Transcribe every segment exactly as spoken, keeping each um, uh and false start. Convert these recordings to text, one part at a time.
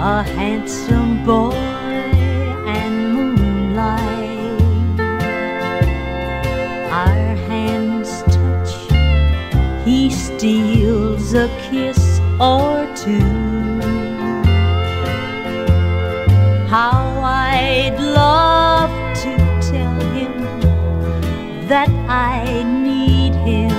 a handsome boy and moonlight. Our hands touch, he steals a kiss or two. How I'd love to tell him that I need him,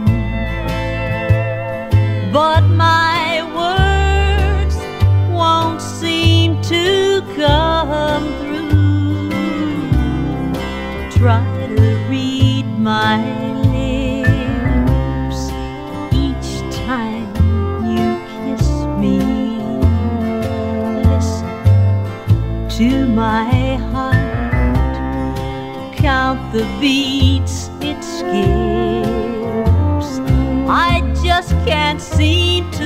but my words won't seem to come through. Try to read my lips each time you kiss me. Listen to my heart, count the beats it skips. I just can't seem to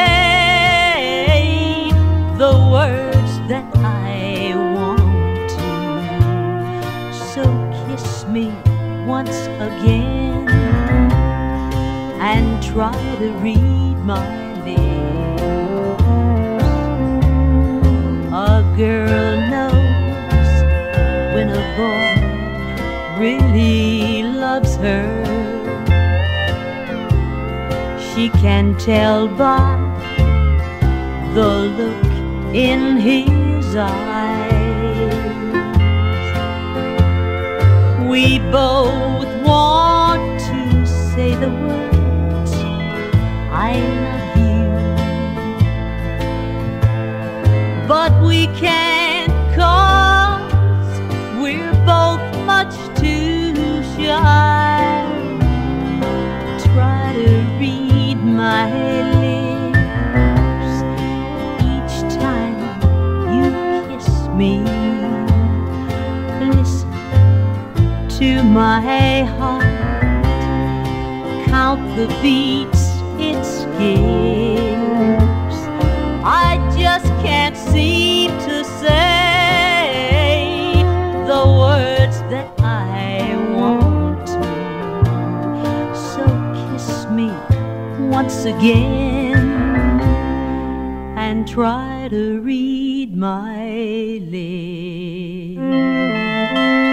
say the words that I want to. So kiss me once again and try to read my lips. A girl knows when a boy really loves her. She can tell by the look in his eyes. We both want to say the words, I love you, but we can't 'cause we're both much too shy. Try to read my lips each time you kiss me. Listen to my heart, count the beats it skips. I just can't seem to say the words that I want to. So kiss me once again and try to read my lips.